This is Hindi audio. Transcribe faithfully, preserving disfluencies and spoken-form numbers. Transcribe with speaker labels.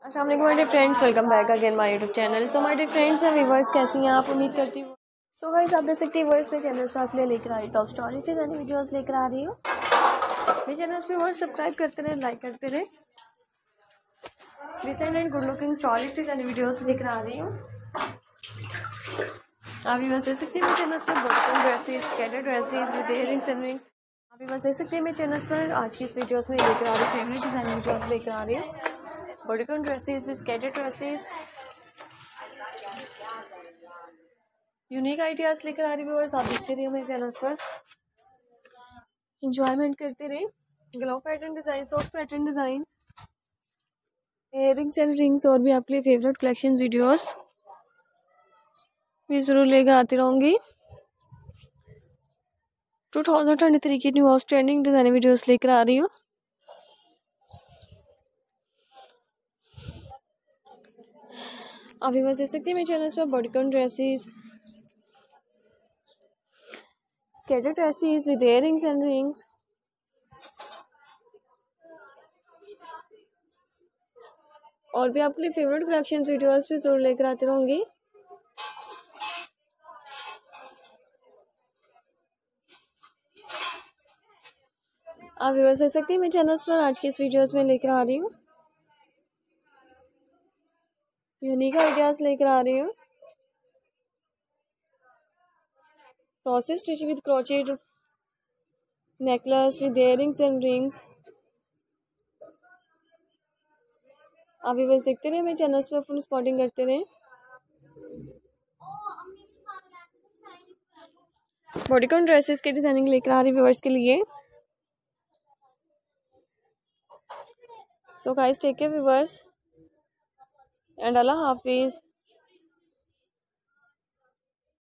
Speaker 1: अस्सलाम वालेकुम my dear friends, welcome back again my YouTube channel. So my dear friends and viewers, कैसी हैं आप? उम्मीद करती हूँ। सो गाइस, आप देख सकते हैं व्यूअर्स में चैनल्स पर आपके लिए लेकर आ रही टॉप स्टोरीज एंड वीडियोस लेकर आ रही हूँ। मेरे चैनल्स पे व्यूअर्स सब्सक्राइब करते रहे, लाइक करते रहे। Decent and good looking stories and videos लेकर आ रही हूँ। आप भी बस देख सकते हैं मेरे चैनल्स पर bottom dresses, skater dresses with earrings and rings. आप भी बस देख सकते हैं मेरे चैनल्स पर आज की इस वीडियोस में लेकर आ रही हूँ फेवरेट डिज़ाइन वीडियोस लेकर आ रही हूँ। Bodycon dresses, skater dresses, unique ideas लेकर आ रही हूँ। और आप देखते रहिए मेरे चैनल्स पर, इंजॉयमेंट करते रहे। Glow pattern design, soft pattern design, earrings and rings और भी आपके लिए फेवरेट कलेक्शन वीडियोस मैं ज़रूर लेकर आती रहूँगी। टू थाउजेंड ट्वेंटी थ्री की न्यू ट्रेंडिंग डिज़ाइन वीडियोस लेकर आ रही हूँ। अभी बस देख सकते हैं मेरे चैनल्स पर bodycon dresses, skater dresses with earrings and rings, और भी आपके लिए फेवरेट कलेक्शन वीडियोस भी जरूर लेकर आती रहूँगी। आप व्यूअर्स देख सकते हैं मेरे चैनल्स पर आज की इस वीडियोस में लेकर आ रही हूँ यूनिक आइडियाज लेकर आ रही हूँ। Process stitch with crochet necklace with earrings and rings. अभी बस देखते रहे मेरे चैनल्स पर, फुल स्पॉटिंग करते रहे। बॉडीकॉन ड्रेसेस की डिजाइनिंग लेकर आ रही व्यूअर्स के लिए। So guys, take care viewers and अल्लाह हाफिज।